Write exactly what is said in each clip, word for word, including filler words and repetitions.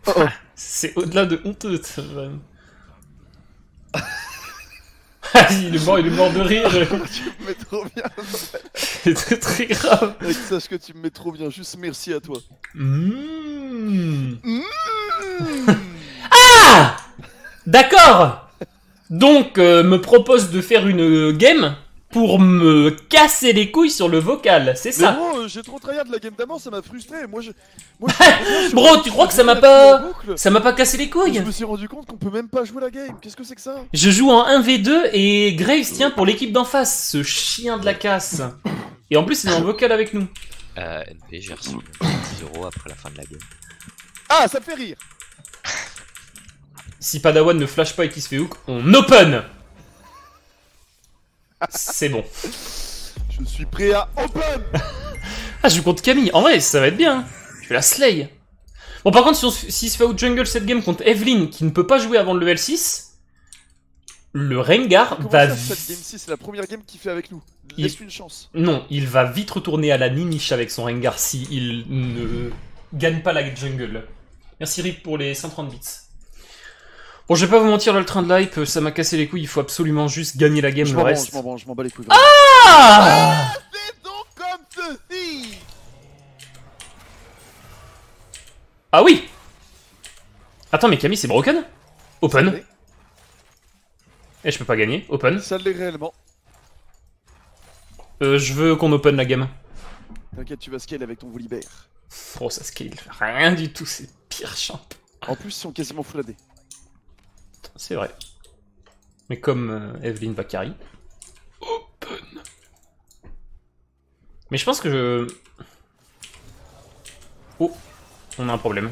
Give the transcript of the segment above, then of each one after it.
Oh, oh. C'est au-delà de honteux, ça, vraiment. il, est mort, il est mort de rire. Tu me mets trop bien. C'est très, très grave. Mec, sache que tu me mets trop bien. Juste merci à toi. Mmh. Mmh. Ah, d'accord. Donc, euh, me propose de faire une game pour me casser les couilles sur le vocal, c'est ça. Mais bro, euh, j'ai trop tryhard de la game d'amant, ça m'a frustré. Moi, je. Moi, je Bro, tu crois que ça m'a pas... Ça m'a pas cassé les couilles? Je me suis rendu compte qu'on peut même pas jouer la game. Qu'est-ce que c'est que ça? Je joue en un v deux et Graves tient pour l'équipe d'en face, ce chien de la casse. Et en plus, il est en vocal avec nous. Euh, N P, j'ai reçu dix euros après la fin de la game. Ah, ça me fait rire. Si Padawan ne flash pas et qu'il se fait hook, on open. C'est bon. Je suis prêt à open. Ah, je joue contre Camille. En vrai, ça va être bien. Je vais la slay. Bon, par contre, si on se, si se fait out jungle cette game contre Evelyn, qui ne peut pas jouer avant le level six, le Rengar Comment va... ça, cette game six, c'est la première game qu'il fait avec nous. Laisse-lui une chance. Non, il va vite retourner à la Nimish avec son Rengar si il ne gagne pas la jungle. Merci Rip pour les cent trente bits. Bon, je vais pas vous mentir, là, le train de l'hype, ça m'a cassé les couilles, il faut absolument juste gagner la game, Je le m'en reste. je m'en branle, je m'en bats les couilles. Ah, C'est donc comme ceci. ah oui. Attends, mais Camille, c'est broken? Open. Et je peux pas gagner, open. Ça l'est réellement. Euh, je veux qu'on open la game. T'inquiète, tu vas scale avec ton Volibear. Oh, ça scale, rien du tout, c'est pire champ. En plus, ils sont quasiment full A D. C'est vrai. Mais comme euh, Evelyn va carry. Open. Mais je pense que je... Oh, on a un problème.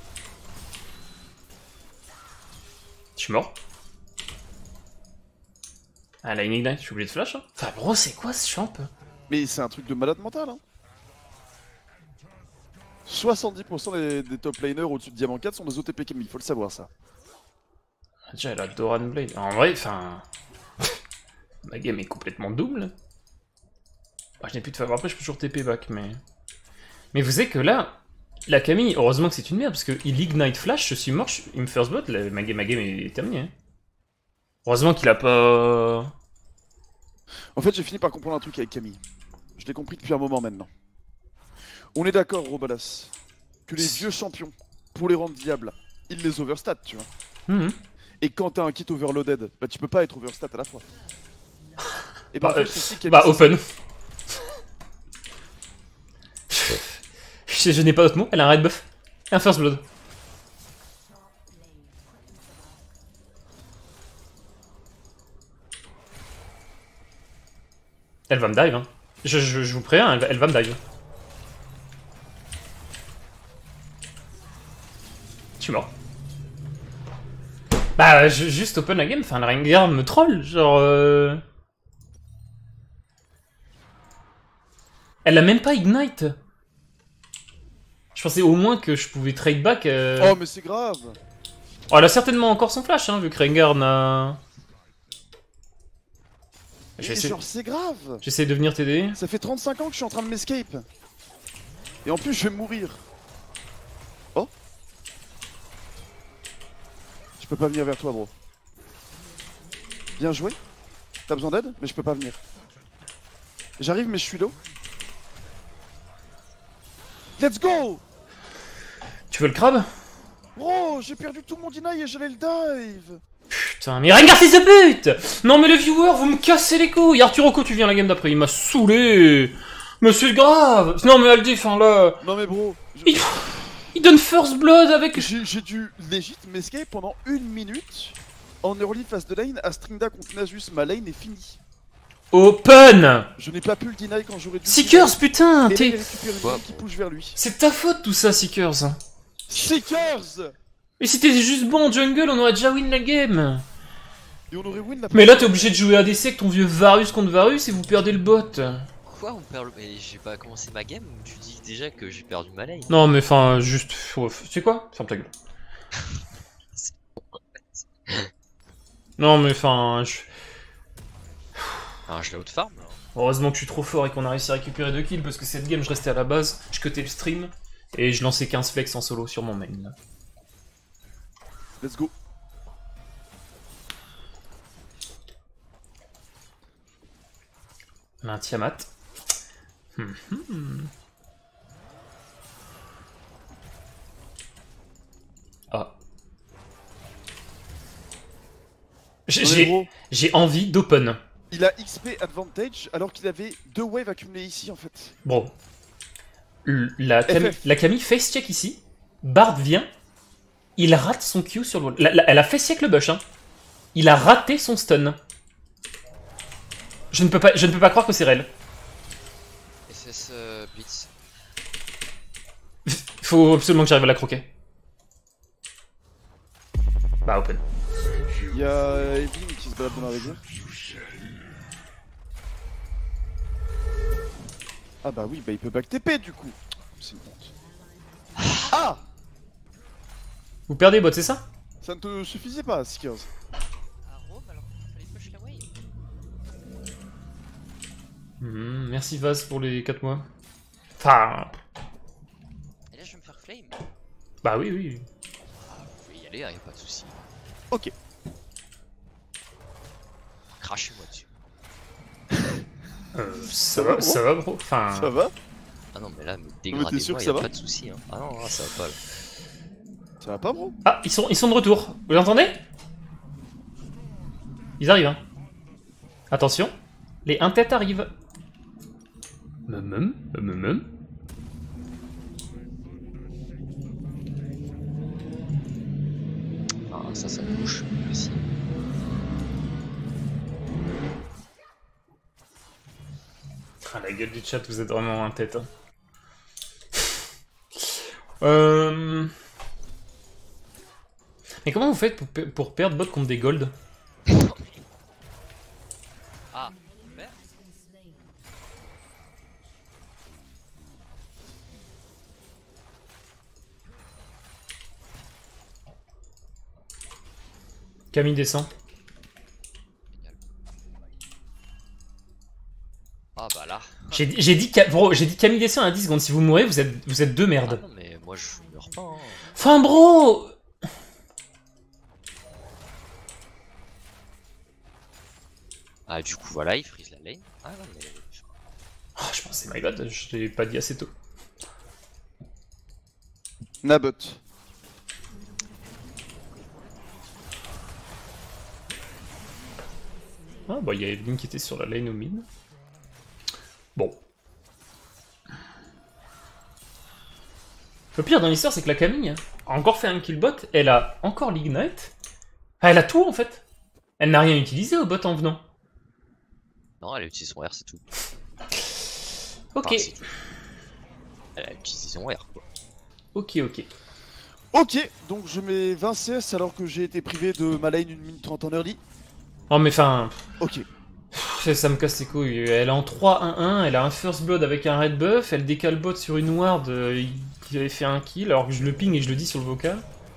Je suis mort. Ah, elle a une ignite, je suis obligé de flash. Hein. Enfin, bro, c'est quoi ce champ? Mais c'est un truc de malade mental, hein. soixante-dix pour cent des, des top laners au-dessus de Diamant quatre sont des O T P Camille, faut le savoir ça. Déjà, elle a Doran Blade. En vrai, enfin... Ma game est complètement double. Bah, je n'ai plus de faveur. Après, je peux toujours T P back, mais... Mais vous savez que là, la Camille, heureusement que c'est une merde, parce qu'il ignite flash, je suis mort, je... il me first blood, la... ma, game, ma game est terminée. Hein. Heureusement qu'il a pas... En fait, j'ai fini par comprendre un truc avec Camille. Je l'ai compris depuis un moment maintenant. On est d'accord, Robalas, que les vieux champions, pour les rendre viables, ils les overstat, tu vois. Mmh. Et quand t'as un kit overloaded, bah tu peux pas être overstat à la fois. Et bah, Bah, en fait, euh, je sais qu'il y a bah des- open. je je n'ai pas d'autre mot, elle a un red buff. Un first blood. Elle va me dive, hein. Je, je, je vous préviens, elle, elle va me dive. Je suis mort. Bah, je, juste open la game, enfin, le Rengar me troll, genre... Euh... Elle a même pas ignite. Je pensais au moins que je pouvais trade back. Euh... Oh, mais c'est grave. Oh, elle a certainement encore son flash, hein, vu que Rengar n'a... Mais genre, c'est grave. J'essaie de venir t'aider. Ça fait trente-cinq ans que je suis en train de m'escape. Et en plus, je vais mourir. Oh. Je peux pas venir vers toi, bro. Bien joué. T'as besoin d'aide? Mais je peux pas venir. J'arrive, mais je suis low. Let's go! Tu veux le crabe? Bro, j'ai perdu tout mon deny et j'allais le dive. Putain, mais Rengar, fils de pute! Non, mais le viewer, vous me cassez les couilles! Arthur Oko, tu viens la game d'après, il m'a saoulé! Mais c'est grave! Non, mais Aldi, enfin là... Non mais bro, je- Il... il donne first blood avec... j'ai j'ai dû legit m'escape pendant une minute en early phase de lane à Stringda contre Nasus. Ma lane est finie. Open! Je n'ai pas pu le deny quand j'aurais dû. Seekers, putain! Et là, il T'es... récupère une Quoi lane qui push vers lui. C'est ta faute tout ça, Seekers! Seekers! Et si t'étais juste bon en jungle, on aurait déjà win la game! Et on aurait win la Mais là, t'es obligé de jouer A D C avec ton vieux Varus contre Varus et vous perdez le bot! Quoi, on perd le... Mais j'ai pas commencé ma game ou tu dis déjà que j'ai perdu ma lane? Non, mais enfin, juste... Tu sais quoi? Ferme ta gueule. Non, mais enfin... Je... Ah, je l'ai out-farm là. Heureusement que je suis trop fort et qu'on a réussi à récupérer deux kills parce que cette game je restais à la base, je cutais le stream et je lançais quinze flex en solo sur mon main là. Let's go. On a un Tiamat. Hum, hum. Ah. J'ai- Non, mais J'ai gros, j'ai envie d'open. il a X P advantage alors qu'il avait deux waves accumulés ici en fait. Bon. L- La, Cam- F F. la Camille face check ici. Bard vient. Il rate son Q sur le wall. La- la- elle a face check le bush. Hein. Il a raté son stun. Je ne peux pas, je ne peux pas croire que c'est réel. S S euh, Blitz. Faut absolument que j'arrive à la croquer. Bah, open. Il y a Evin qui se balade dans la rivière. Ah bah oui, bah il peut back T P du coup. C'est une honte. Ah, Vous perdez bot, c'est ça? ça ne te suffisait pas, Seekers. À Rome alors qu'il fallait push la wave. Hmm, merci Vaz pour les quatre mois. Enfin, Et là je vais me faire flame. bah oui, oui. Ah, vous pouvez y aller, hein, y a pas de soucis. Ok. Crachez-moi dessus. Euh, ça, Ça va, va, gros ça va, bro. Enfin, Ça va? Ah non mais là, me t'es sûr dégradez-moi, que y ça a va pas de soucis. Hein. Ah non, ah, ça va pas là. Ça va pas, bro? ah, ils sont, ils sont de retour. Vous entendez? Ils arrivent, hein. Attention, les un tête arrivent. Mum, mum, mum, mum. Ah ça, ça bouge aussi. Ah, la gueule du chat, vous êtes vraiment un tête. Hein. euh... Mais comment vous faites pour, pe- pour perdre bot contre des gold? Ah, super. Camille descend. Génial. Ah bah là. J'ai dit, j'ai dit, Ca- bro, j'ai dit Camille descend à dix secondes. Si vous mourrez, vous êtes, vous êtes deux Ah merdes. non mais moi je meurs pas. Hein. Enfin, bro. Ah du coup voilà, il freeze la lane. Ah non mais... Ah, je pensais, my bad, je l'ai pas dit assez tôt. Nabot. Ah, bah, il y a Evelyn qui était sur la lane au mid. Bon. Le pire dans l'histoire, c'est que la Camille a encore fait un killbot, elle a encore l'ignite. Ah, elle a tout en fait. Elle n'a rien utilisé au bot en venant. Non, elle a utilisé son R, c'est tout. Ok, Enfin, c'est tout. Elle a utilisé son R quoi. ok, ok. Ok, donc je mets vingt C S alors que j'ai été privé de ma lane une minute trente en early. Oh, mais enfin, Ok. ça, ça me casse les couilles. Elle est en trois un un, elle a un first blood avec un red buff, elle décale bot sur une ward euh, qui avait fait un kill, alors que je le ping et je le dis sur le vocal.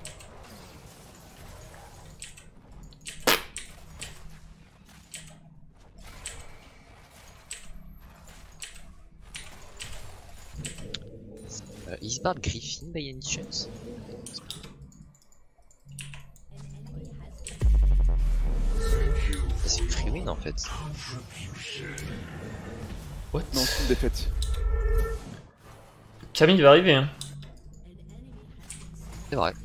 Euh, Isbard Griffin by any chance? Ça, c'est une free win en fait. What? Non, c'est une défaite. Camille va arriver, hein. C'est vrai.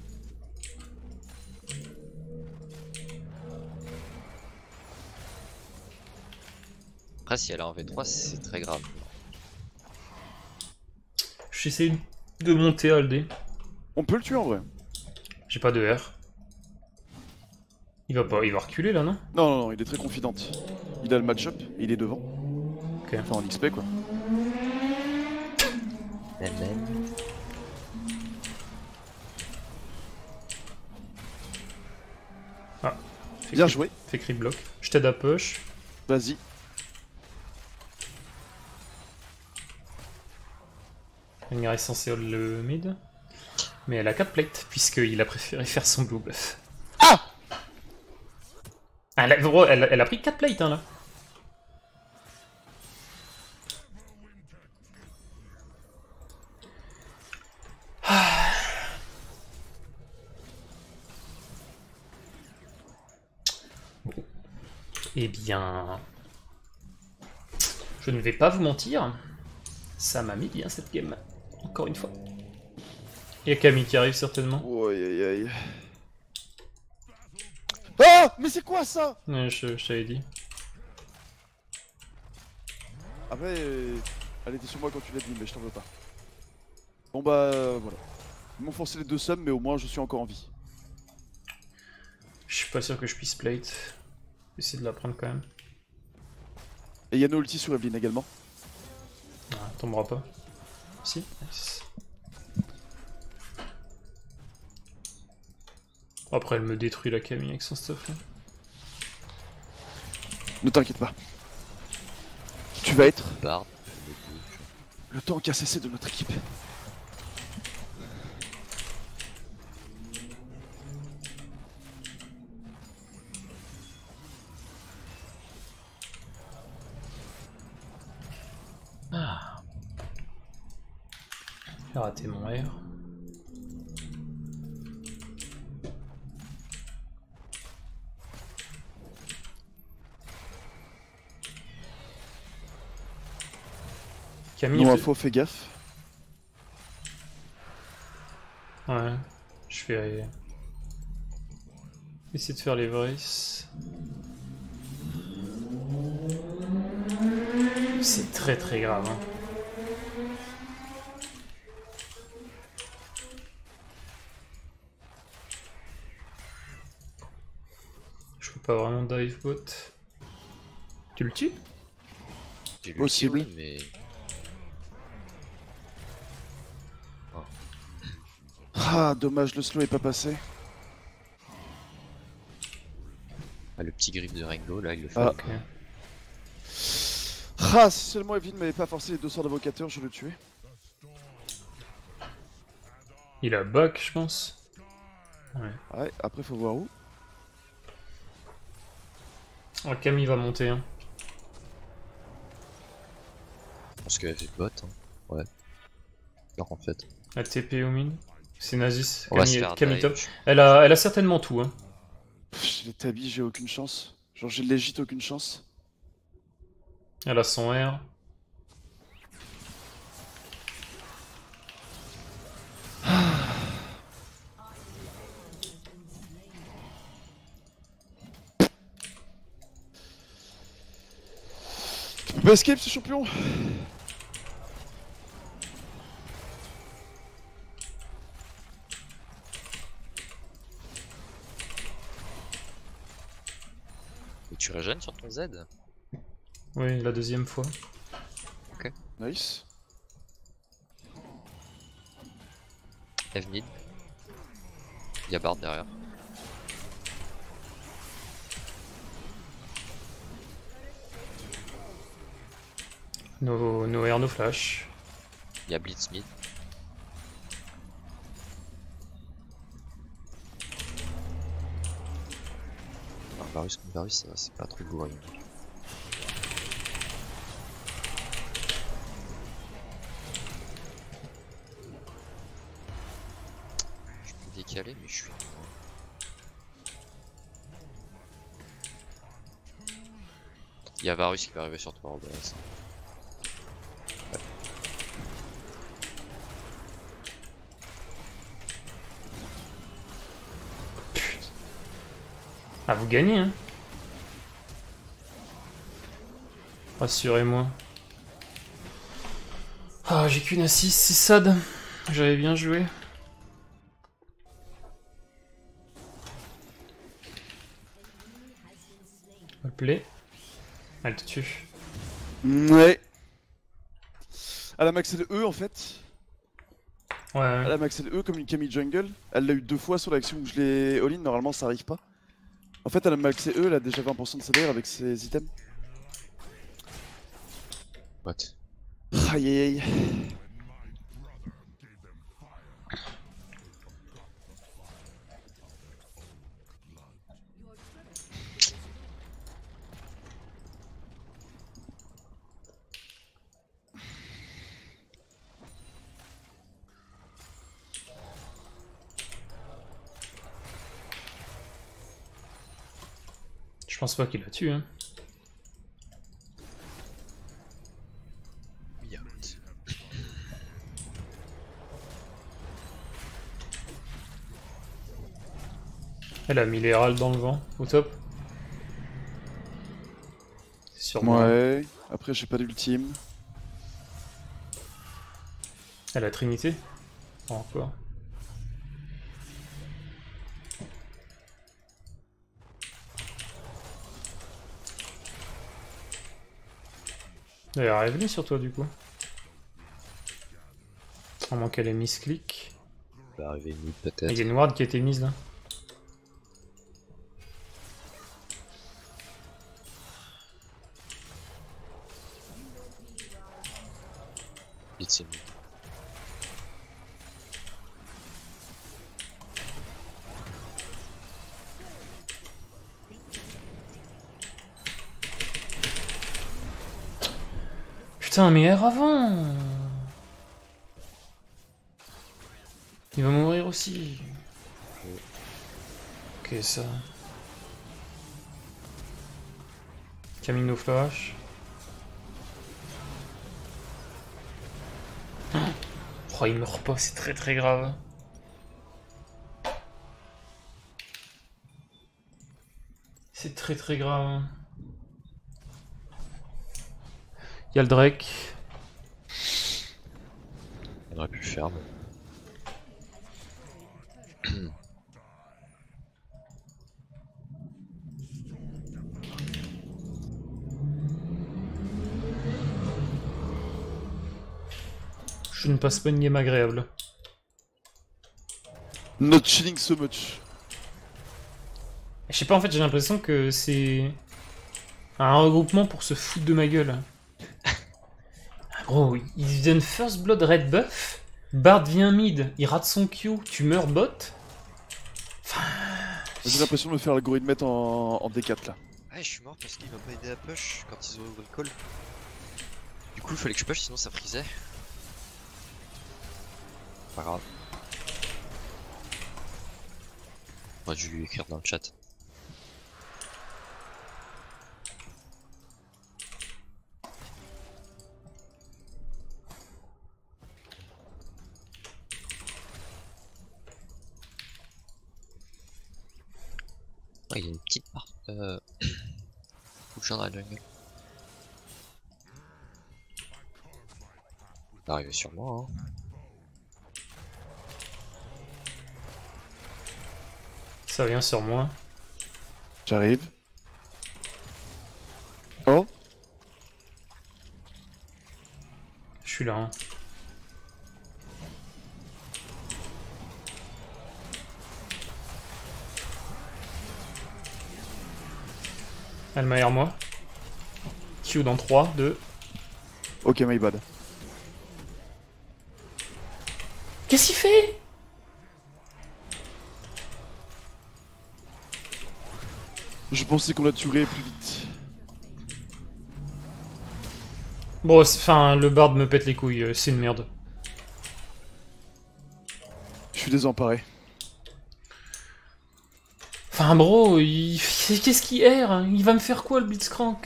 Après si elle est en V trois c'est très grave. J'essaie de monter Aldé. On peut le tuer en vrai. J'ai pas de R. Il va pas, il va reculer là, non? Non, non, non, il est très confidente. Il a le match-up et il est devant. Ok. Enfin, en X P quoi. Même même. Ah. Fait Bien cri- joué. Fait cri bloc. Je t'aide à push. Vas-y. Elle est censée hold le mid. Mais elle a quatre plates, puisqu'il a préféré faire son blue buff. Ah Elle a, gros, elle, elle a pris quatre plates, hein, là. Eh bien... Je ne vais pas vous mentir. Ça m'a mis bien cette game. Encore une fois. Il y a Camille qui arrive certainement. Oh, aïe aïe aïe. Ah, mais c'est quoi ça? Ouais, je, je t'avais dit. Après, euh, elle était sur moi quand tu l'as dit, mais je t'en veux pas. Bon bah euh, voilà. Ils m'ont forcé les deux sommes, mais au moins je suis encore en vie. Je suis pas sûr que je puisse plate. Essayer de la prendre quand même. Et il y a nos ulti sur Evelyn également. Ah, tombera pas. Si, nice. Après, elle me détruit la Camille avec son stuff là. Ne t'inquiète pas. Tu vas être Bard. le temps qu'a cessé de notre équipe. Ah. J'ai raté mon R. Camille. Non, fait- info, fais gaffe. Ouais, je vais essayer de faire les Vrace. C'est très très grave. Hein. Je peux pas vraiment dive bot. Tu le tues? J'ai lu Possible. oui, mais... Ah, dommage, le slow est pas passé. Ah, le petit griffe de Rengo, là, il le fait. Ah. Ok. Ah, si seulement Evelyn m'avait pas forcé les deux sorts d'invocateur, je le tuais. Il a back, je pense. Ouais. Ouais, après faut voir où. Oh, Camille va monter. Hein. Je pense qu'elle fait bot, hein. Ouais. Alors en fait... La T P au mid. C'est Nazis. On va se Camille, faire Camille dive. top. Elle a, elle a certainement tout. Hein. Pff, j'ai les tabis, j'ai aucune chance. Genre j'ai légit aucune chance. Elle a son R. Tu peux pas escape ce champion? Et tu régènes sur ton Z? Oui, la deuxième fois. Nice. Eve mid. Y'a Bard derrière. Nos, nos R, nos flash. Y'a Blitz mid. Alors, Varus contre Varus, ça va, c'est pas trop glorieux. Je peux décaler, mais je suis loin. Y'a Varus qui va arriver sur toi, Robert. Ah, vous gagnez, hein. Rassurez-moi. Ah, j'ai qu'une assise, c'est sad. J'avais bien joué. Play. Elle te tue. Ouais. Elle a maxé le E en fait. Ouais, Elle ouais. a maxé le E comme une Camille Jungle. Elle l'a eu deux fois sur l'action où je l'ai all-in, normalement ça arrive pas. En fait elle a maxé E, elle a déjà vingt pour cent de C D R avec ses items. What? Aïe aïe aïe. Je pense pas qu'il la tue, hein. Elle a mis les râles dans le vent, au top. C'est sur moi. Ouais, après j'ai pas d'ultime. Elle a Trinité. Pas encore. Elle est arrivée sur toi du coup. À moins qu'elle ait mis ce clic. Elle va arriver mid Il peut-être. y a une ward qui a été mise là. Mid c'est mid. Putain, mais R avant. Il va mourir aussi. Ok, ça. Camino flash. Oh, il meurt pas, c'est très très grave. C'est très très grave. Il y a le Drake. On aurait pu le faire, mais... Je ne passe pas une game agréable. Not chilling so much. Je sais pas, en fait, j'ai l'impression que c'est un regroupement pour se foutre de ma gueule. Ah, gros, ils donnent First Blood Red Buff, Bard vient mid, il rate son Q, tu meurs bot. Enfin... J'ai l'impression de me faire l'algorithme en, en D quatre là. Ouais, je suis mort parce qu'il m'a pas aidé à push quand ils ont ouvert le call. Du coup, il fallait que je push, sinon ça frisait. Pas grave. On aurait dû lui écrire dans le chat. Oh, il y a une petite part. Euh... Faut que j'en dans la jungle. Il va arriver sur moi, hein. Ça vient sur moi. J'arrive. Oh. Je suis là. Hein. Elle m'a air moi. Q dans trois, deux. Ok, my bad. Qu'est-ce qu'il fait? Je pensais qu'on la tuerait plus vite. Bon, enfin, le bard me pète les couilles, c'est une merde. Je suis désemparé. Enfin, bro, il... qu'est-ce qu'il erre? Il va me faire quoi, le Blitzcrank?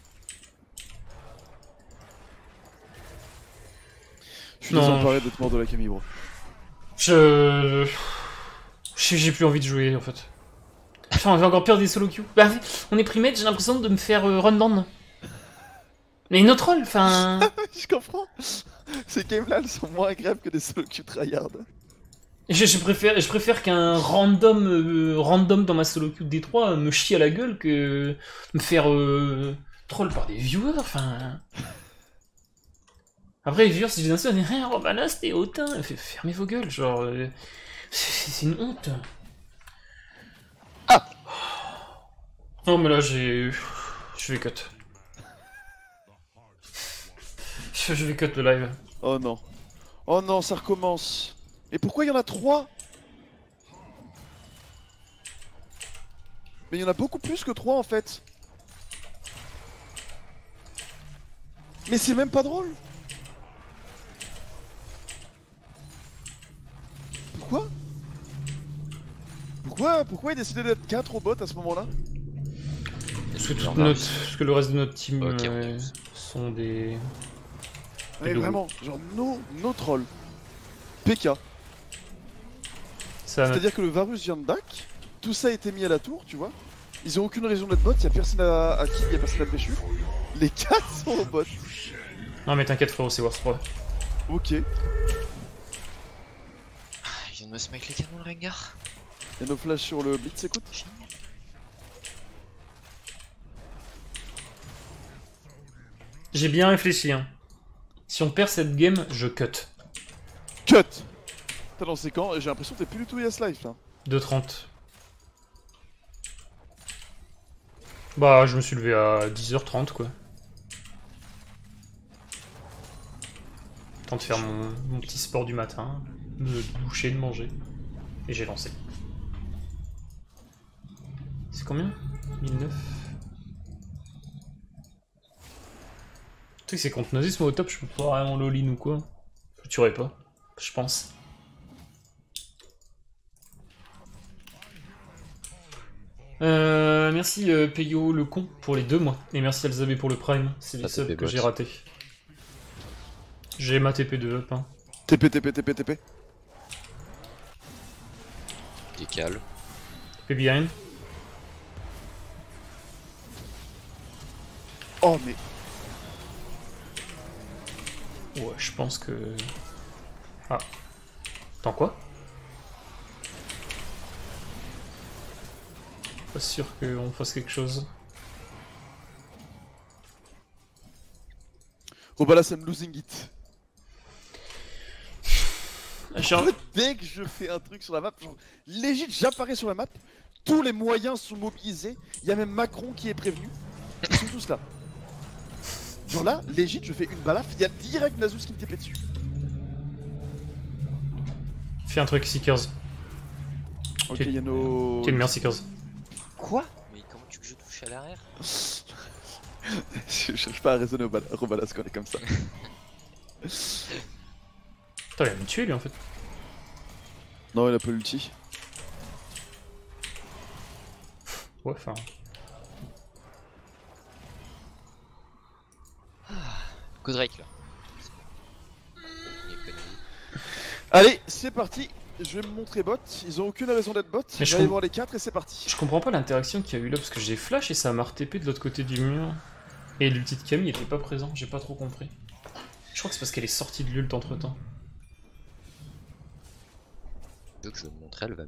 Je suis Non. désemparé d'être mort de la Camille, bro. Je... J'ai plus envie de jouer, en fait. Enfin, j'ai encore pire des solo queues. Bah, on est primate, j'ai l'impression de me faire euh, run down. Mais notre rôle, enfin... Je comprends. Ces games-là, elles sont moins agréables que des solo queue tryhard. Je, je préfère, je préfère qu'un random, euh, random dans ma solo queue de D trois me chie à la gueule que me faire euh, troll par des viewers, enfin... Après, les viewers, si je dis un seul, on dit rien, Robalas, t'es hautain. Fermez vos gueules, genre... Euh, c'est une honte. Ah! Non, mais là, j'ai... Je vais cut. Je, je vais cut le live. Oh non. Oh non, ça recommence. Et pourquoi il y en a trois? Mais il y en a beaucoup plus que trois en fait. Mais c'est même pas drôle. Pourquoi? Pourquoi Pourquoi il a décidé d'être quatre au bot à ce moment-là? Parce que, toute notre, parce que le reste de notre team Ok, on euh, est- sont des... Mais Hello. vraiment, genre no, no troll. P K. Ça, C'est-à-dire que le Varus vient de back, tout ça a été mis à la tour, tu vois. Ils ont aucune raison d'être bot, y'a personne à, à kill, y'a personne à péchu. Les quatre sont au bot. Non mais t'inquiète frérot, c'est Worst Pro. Ok. Il vient de me smite les canons, le Rengar. Y'a nos flashs sur le blitz, écoute. Génial. J'ai bien réfléchi hein. Si on perd cette game, je cut. Cut. T'as lancé quand? J'ai l'impression que t'es plus du tout Yes Life là. deux trente. Bah je me suis levé à dix heures trente quoi. Temps de faire mon, mon petit sport du matin, de doucher, de manger. Et j'ai lancé. C'est combien? mille neuf. Le truc c'est contre Gnosis, moi au top je peux pas vraiment all-in ou quoi. Je tuerai pas, je pense. Euh, merci euh, Peyo le con pour les deux mois. Et merci Alzabé pour le prime. C'est les subs que j'ai ratés. J'ai ma T P de up. Hein. T P, T P, T P, T P. Décale. T P behind. Oh mais... Ouais, je pense que... Ah. Attends quoi? Pas sûr qu'on fasse quelque chose. Oh bah là, I'm losing it. Genre... En fait, dès que je fais un truc sur la map, genre, légit, j'apparais sur la map, tous les moyens sont mobilisés, il y a même Macron qui est prévenu, ils sont tous là. Genre là, légit, je fais une balafre, il y a direct Nasus qui me tape dessus. Fais un truc, Seekers. Ok, il y a nos... Quelle merde, Seekers. Quoi? Mais comment tu veux que je touche à l'arrière? Je cherche pas à raisonner au bal- Robalas quand on est comme ça. Putain, il va me tuer lui en fait. Non, il a pas l'ulti. Ouais, enfin... Go Drake là. Allez, c'est parti. Je vais me montrer bot. Ils ont aucune raison d'être bot. Mais Je je vais aller com- voir les quatre et c'est parti. Je comprends pas l'interaction qu'il y a eu là, parce que j'ai flash et ça m'a R T P de l'autre côté du mur. Et l'ulti de Camille était pas présent, j'ai pas trop compris. Je crois que c'est parce qu'elle est sortie de l'ult entre temps. Tu veux que je vais me montrer, elle va me...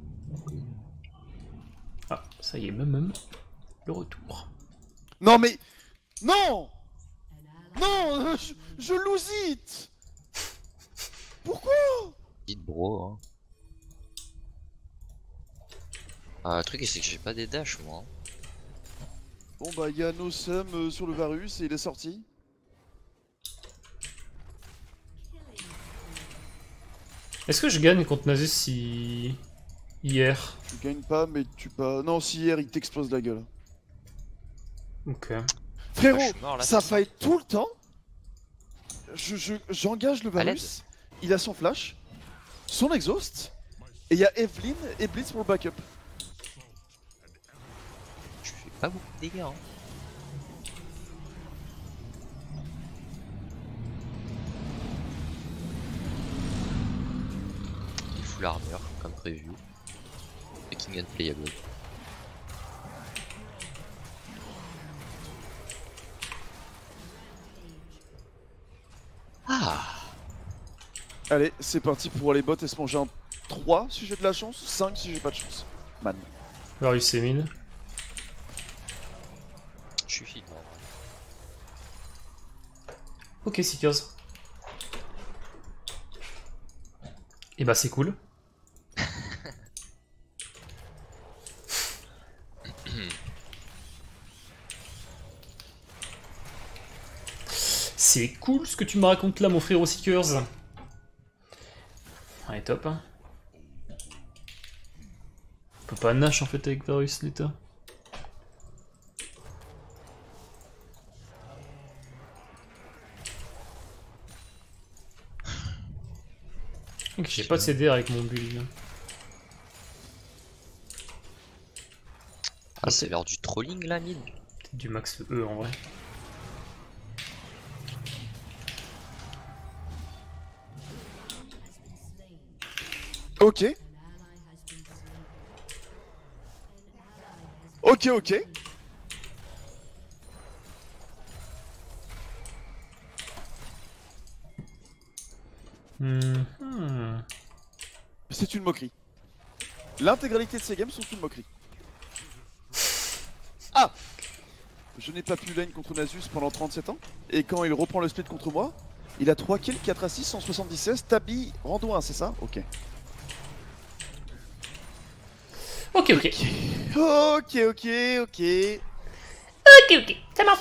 Ah, ça y est, même, même. Le retour. Non mais... Non. Non, je, je lose it. Pourquoi? Dites bro hein. Ah, le truc c'est que j'ai pas des dash moi. Bon bah, il y a no sum euh, sur le Varus et il est sorti. Est-ce que je gagne contre Nasus si... hier? Tu gagnes pas, mais tu pas... Non, si hier, il t'explose la gueule. Ok. Frérot, Ah, je suis mort, là, ça c'est fight tout le temps. Je, je, j'engage le À l'aide. Varus, il a son flash, son exhaust, et il y a Evelyn et Blitz pour le backup. Je fais pas beaucoup de dégâts hein. Il full armor comme prévu. Making unplayable. Ah. Allez, c'est parti pour aller bot et se manger un trois si j'ai de la chance, cinq si j'ai pas de chance. Man. Varus c'est mid. Je suis fit moi. Ok, Seekers. Et bah c'est cool. C'est cool ce que tu me racontes là, mon frère aux Seekers. Allez, top. Hein. On peut pas Nash en fait avec Varus, l'état. Ok, j'ai pas de C D R avec mon build. Ah, c'est vers du trolling là, mid. Peut-être du max E en vrai. Ok. Ok, ok. Hmm, hmm. C'est une moquerie. L'intégralité de ces games sont une moquerie. Ah! Je n'ai pas pu lane contre Nasus pendant trente-sept ans. Et quand il reprend le split contre moi, il a trois kills, quatre assists, cent soixante-dix-seize, Tabi, rando un, c'est ça? Ok. Ok, ok. Ok, ok, ok. Ok, ok, ça marche.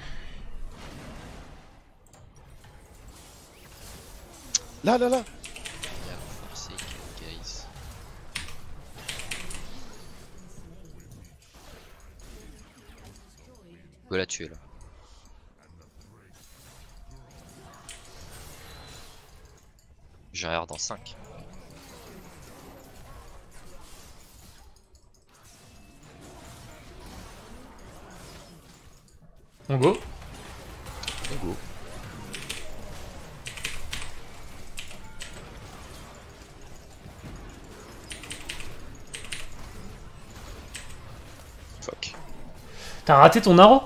Là, là, là. Merde, forcé, guys. Go la tuer là. J'arrive dans cinq. On go. On go. Fuck. T'as raté ton arrow.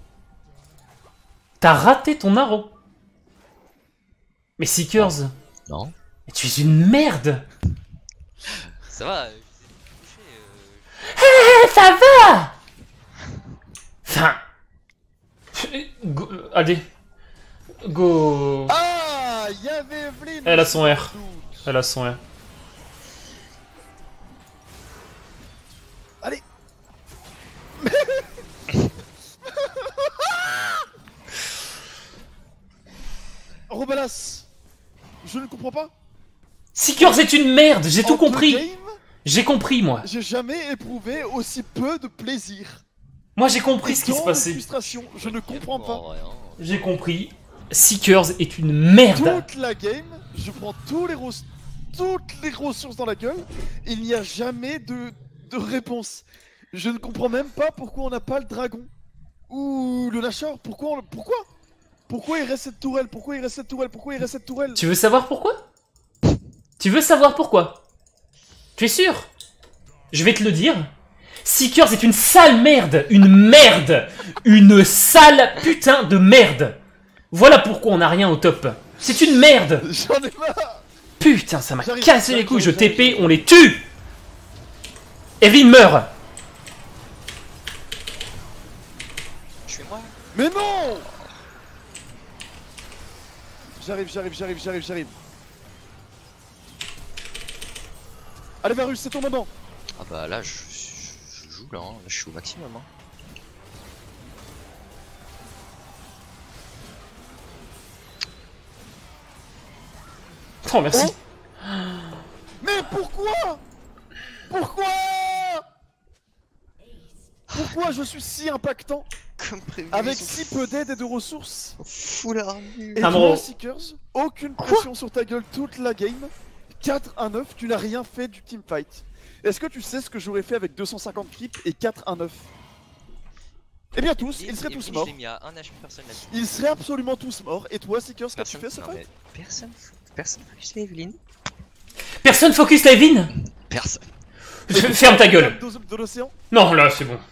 T'as raté ton arrow. Mais Seekers, Non. mais tu es une merde. Ça va, je les ai touchés. Eh, ça va. Enfin... Go... Allez. Go... Ah, il y avait Evelyn. Elle a son R. Doute. Elle a son R. Allez. Robalas, je ne comprends pas. Seekers c'est une merde, j'ai tout En deux compris. games, J'ai compris, moi. j'ai jamais éprouvé aussi peu de plaisir. Moi j'ai compris Et ce qui se tant de passait. frustration, je ne comprends pas. Oh, rien. J'ai compris. Seekers est une merde. Toute la game, je prends tous les res- toutes les ressources dans la gueule, il n'y a jamais de, de réponse. Je ne comprends même pas pourquoi on n'a pas le dragon. Ou le Nashor, pourquoi on le- Pourquoi Pourquoi il reste cette tourelle Pourquoi il reste cette tourelle Pourquoi il reste cette tourelle Tu veux savoir pourquoi? Tu veux savoir pourquoi? Tu es sûr? Je vais te le dire. Seekers est une sale merde. Une merde. Une sale putain de merde. Voilà pourquoi on n'a rien au top. C'est une merde. J'en ai marre. Putain, ça m'a J'arrive, cassé les j'arrive, couilles. Je j'arrive, T P, j'arrive. on les tue. Evelyn meurt. Tuez-moi. Mais non. J'arrive, j'arrive, j'arrive, j'arrive, j'arrive. Allez Varus, c'est ton moment. Ah bah là, je, je, je joue là, hein. Là je suis au maximum. Hein. Oh, merci. Oh. Mais pourquoi Pourquoi Pourquoi je suis si impactant Comme prévu. avec ils sont si peu d'aide et de ressources? Full armure. Et Ah, toi, bon. Seekers, aucune pression sur ta gueule toute la game. quatre à neuf, tu n'as rien fait du teamfight. Est-ce que tu sais ce que j'aurais fait avec deux cent cinquante creeps et quatre à neuf? Eh bien tous, ils seraient tous morts. Je l'ai mis à un H P, personne l'a dit. Ils seraient absolument tous morts. Et toi, Seekers, qu'as-tu Personne, fait ce non, fight? mais personne, personne focus la Evelyn. Personne focus la Evelyn. Personne. Ferme ta gueule. De, de l'océan. Non, là, c'est bon.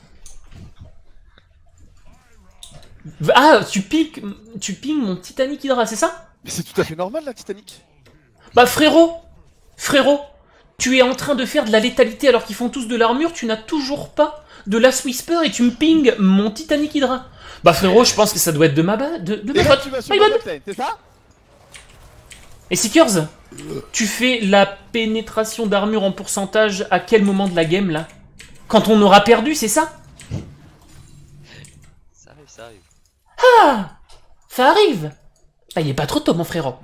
Ah, tu piques, tu pings mon Titanic Hydra, c'est ça? Mais c'est tout à fait normal la Titanic. Bah frérot, frérot, tu es en train de faire de la létalité alors qu'ils font tous de l'armure, tu n'as toujours pas de la Whisper et tu me pings mon Titanic Hydra. Bah frérot, je pense que ça doit être de ma bas, de, de ma Et là faute. tu vas sur My le bad. top lane, c'est ça? Et Seekers, tu fais la pénétration d'armure en pourcentage à quel moment de la game là? Quand on aura perdu, c'est ça? Ça arrive, ça arrive. Ah, ça arrive. Ah, il est pas trop tôt mon frérot.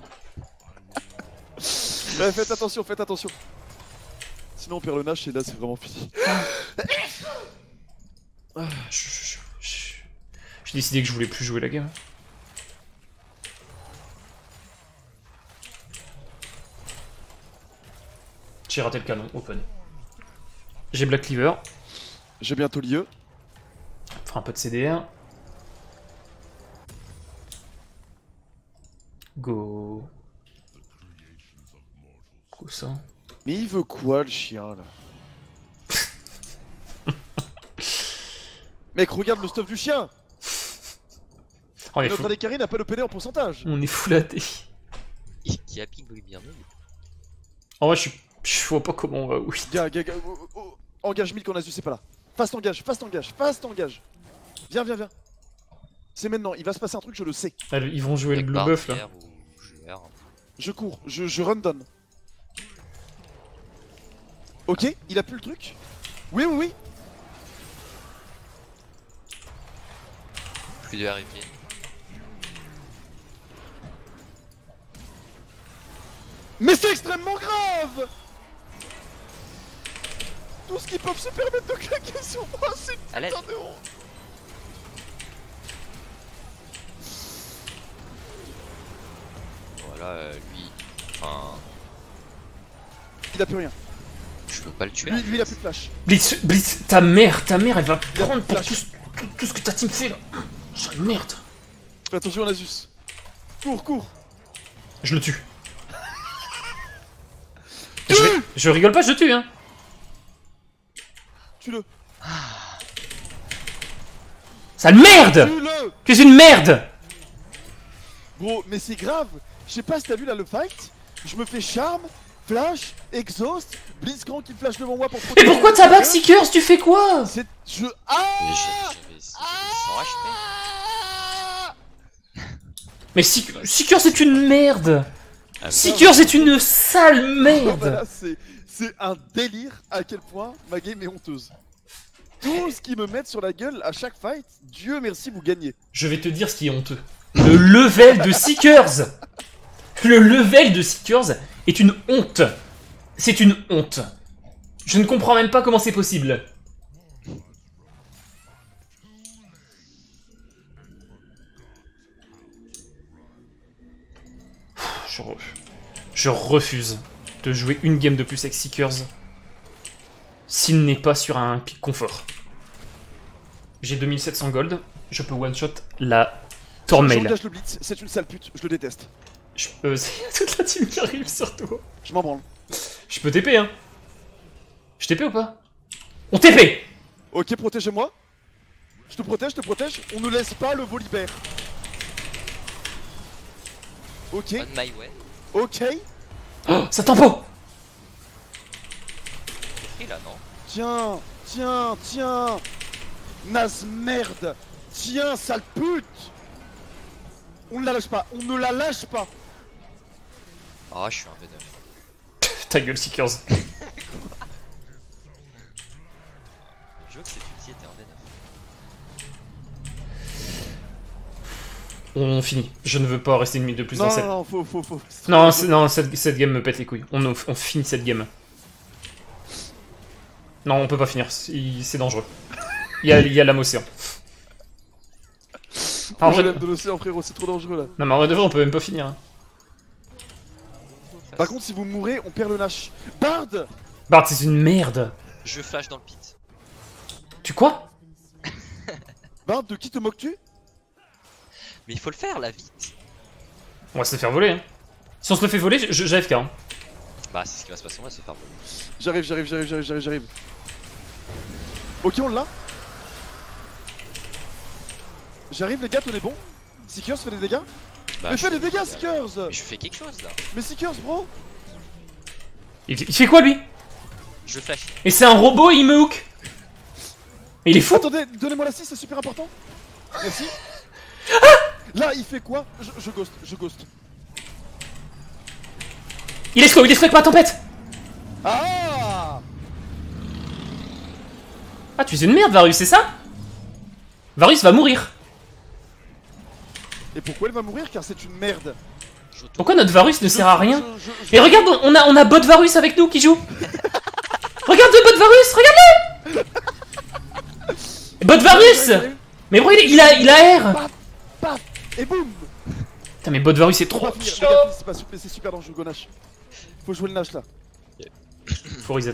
Ouais, faites attention, faites attention. Sinon on perd le Nash et là c'est vraiment fini. Ah, je- je- je- J'ai décidé que je voulais plus jouer la game. J'ai raté le canon, open. J'ai Black Cleaver, J'ai bientôt lieu. fera un peu de C D R. Go. Go ça. Mais il veut quoi le chien là? Mec, regarde le stuff du chien. On est Notre fou. Alecari n'a pas de P D en pourcentage. On est foulatté. Qui a ping bien noob. En vrai, je suis. Je vois pas comment on va. Oui. Gars, gars, gars, oh, oh, engage mille quand Nasus c'est pas là. Fast engage, fast engage, fast engage. Viens, viens, viens. C'est maintenant, il va se passer un truc, je le sais. Ah, ils vont jouer le blue Barre buff là. derrière ou G R. Je cours, je, je run down. Ok, il a plus le truc. Oui, oui, oui. Plus de R I P. Mais c'est extrêmement grave. Tout ce qu'ils peuvent se permettre de claquer sur moi, c'est une Allez. putain de honte. Voilà, euh, lui. Enfin. Il a plus rien. Je peux pas le tuer. Lui, en lui il a fait. plus de flash. Blitz, Blitz, ta mère, ta mère, elle va Il a prendre pour flash. tout, ce- tout, tout ce que ta team fait là. Sale merde. Fais attention à Nasus. Cours, cours. Je le tue. je, ri- je rigole pas, je tue hein. Tue-le. Sale merde. Tue-le. Tu es une merde. Gros, mais c'est grave. Je sais pas si t'as vu là le fight. Je me fais charme, flash, exhaust, Blitzcrank qui me flash devant moi pour Mais protéger. pourquoi le t'as back Seekers. Seekers? Tu fais quoi? C'est. Je. Mais Ah j'ai- J'avais sans H P. Ah Mais Seek- Seekers c'est une merde. Ah, mais- Seekers c'est une sale Oh, bah là, merde. c'est. C'est un délire à quel point ma game est honteuse. Tout ce qu'ils me mettent sur la gueule à chaque fight, Dieu merci, vous gagnez. Je vais te dire ce qui est honteux. Le level de Seekers. Le level de Seekers est une honte. C'est une honte. Je ne comprends même pas comment c'est possible. Je, re- je refuse de jouer une game de plus avec Seekers s'il n'est pas sur un pic confort. J'ai deux mille sept cents gold, je peux one-shot la Thornmail. J'engage le blitz, c'est une sale pute, je le déteste. Je peux... C'est toute la team qui arrive sur toi. Je m'en branle. Je peux T P, hein. Je T P ou pas? On T P. Ok, protégez-moi. Je te protège, je te protège. On ne laisse pas le Volibear. Ok, On my way. ok. Oh, ça tempo. Et là, non. Tiens, tiens, tiens. Naze merde. Tiens, sale pute. On ne la lâche pas, on ne la lâche pas. Ah, je suis un V neuf. Ta gueule, Seekers. Je veux que cette ulti était un V neuf. On finit. Je ne veux pas rester une minute de plus Non, dans non, cette... non, faut, faut, faut. Non, c'est- non cette, cette game me pète les couilles. On, on finit cette game. Non, on peut pas finir. C'est c'est dangereux. Il y a, il y a l'âme océan. Ah, en Je vrai... l'aime de l'océan, frérot, c'est trop dangereux là. Non, mais en vrai de vrai, on peut même pas finir. hein. Par contre, si vous mourrez, on perd le Nash. Bard. Bard, c'est une merde. Je flash dans le pit. Tu quoi? Bard, de qui te moques-tu? Mais il faut le faire là, vite. On va se le faire voler. Hein. Si on se le fait voler, je- j'A F K. Hein. Bah, c'est ce qui va se passer, on va se faire voler. J'arrive, j'arrive, j'arrive, j'arrive, j'arrive, j'arrive. Ok, on l'a. J'arrive, les gars, tenez bon. Seekers fait des dégâts. Bah, Mais je fais des fais- dégâts, Seekers. Mais je fais quelque chose là. Mais Seekers, bro. Il, il fait quoi, lui? Je flash. Et c'est un robot et il me hook. Mais il est fou. Attendez, donnez-moi la six, c'est super important. Merci. Là, il fait quoi? je, je ghost, je ghost. Il est slow, il est slow avec ma tempête. Ah. Ah, tu es une merde, Varus, c'est ça? Varus va mourir. Et pourquoi elle va mourir? Car c'est une merde. J'auto- Pourquoi notre Varus ne sert à rien? Je- je- je- Et regarde, on a, on a Bot Varus avec nous qui joue. Regarde le Bot Varus, regarde-le. Bot Varus. Mais bro, il, est- il a, il a R. Paf, paf, et boum. Putain, mais Bot Varus, c'est On trop va finir, chaud. regarde, c'est pas super, c'est super dangereux, go Nash. Faut jouer le Nash là. Faut reset.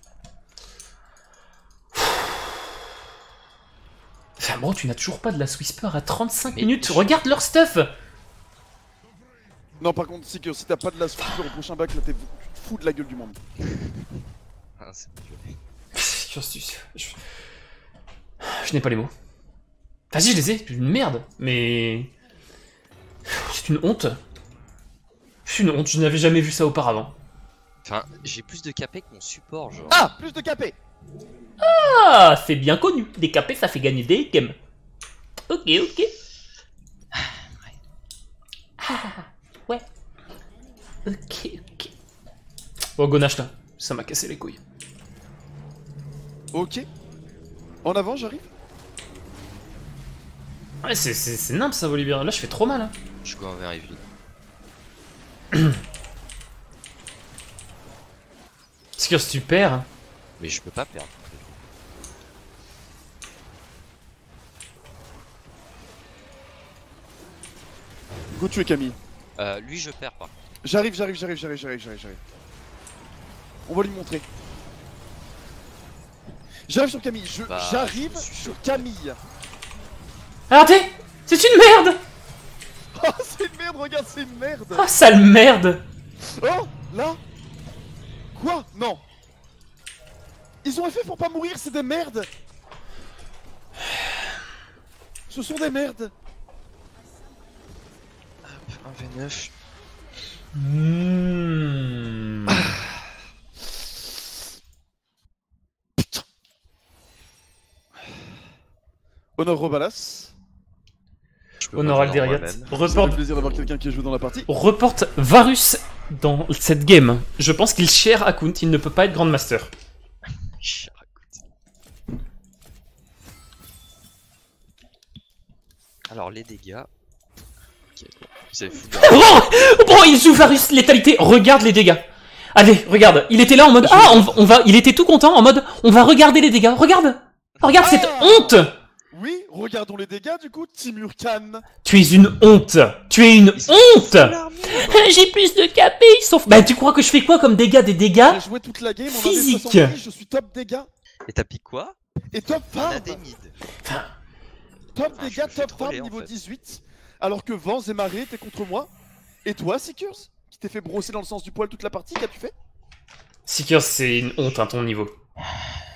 Enfin, bro, tu n'as toujours pas de la Whisper à trente-cinq Mais- minutes. Regarde leur stuff. Non, par contre, c'est que si t'as pas de la super au prochain bac, là t'es fou de la gueule du monde. Ah, c'est dur. Je, je- je n'ai pas les mots. Vas-y, je les ai, une merde, mais... C'est une honte. C'est une honte, je n'avais jamais vu ça auparavant. Enfin, j'ai plus de K P que mon support, genre. Ah, plus de K P. Ah, c'est bien connu. Des K P, ça fait gagner des games. Ok, ok. Ah, ouais. Ok, ok. Bon, Gonache là, ça m'a cassé les couilles. Ok. En avant, j'arrive. Ouais, c'est nimp ça, Volibear. Là, je fais trop mal. Hein. Je go envers Evie. Parce que si tu perds... Mais je peux pas perdre. Go tuer Camille. Euh, lui, je perds par contre. J'arrive, j'arrive, j'arrive, j'arrive, j'arrive, j'arrive, j'arrive. On va lui montrer. J'arrive sur Camille, je Bah, j'arrive je suis sur choqué. Camille. Arrêtez. C'est une merde. Oh, c'est une merde, regarde, c'est une merde. Ah, sale merde. Oh, là. Quoi? Non. Ils ont fait pour pas mourir, c'est des merdes. Ce sont des merdes. un v neuf. Mmh. Honor Robalas. Je peux Honor pas Alderiat. moi-même. Ça fait Reporte, plaisir d'avoir quelqu'un qui joue dans la partie. reporte Varus dans cette game. Je pense qu'il share Akunt, il ne peut pas être Grandmaster. Alors, les dégâts. Ok, bon. Vous avez foutu. Oh, bon, il joue Varus létalité. Regarde les dégâts. Allez, regarde. Il était là en mode. Ah, on, on va. Il était tout content en mode. On va regarder les dégâts. Regarde. Regarde cette Ah honte. Oui, regardons les dégâts du coup, Timur Khan. Tu es une honte. Tu es une Ils sont honte. full armés, quoi. J'ai plus de K P. Ils sont. Bah, tu crois que je fais quoi comme dégâts? Des dégâts J'ai joué toute la game, on Physique. avait soixante-dix, je suis top dégâts. Et t'as piqué quoi? Et top On a farm. des mid. Top Ah, je dégâts, me fais top troller, farm en niveau fait. dix-huit. Alors que Vance et Marée étaient contre moi. Et toi, Seekers, qui t'es fait brosser dans le sens du poil toute la partie, qu'as-tu fait? Seekers, c'est une honte à ton niveau.